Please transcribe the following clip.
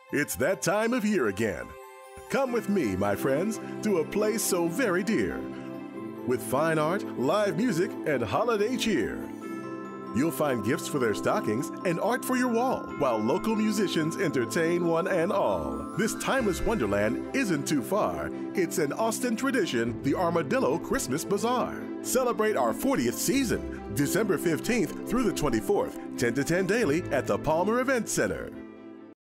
It's that time of year again. Come with me, my friends, to a place so very dear, with fine art, live music, and holiday cheer. You'll find gifts for their stockings and art for your wall, while local musicians entertain one and all. This timeless wonderland isn't too far. It's an Austin tradition, the Armadillo Christmas Bazaar. Celebrate our 40th season, December 15th through the 24th, 10 to 10 daily at the Palmer Event Center.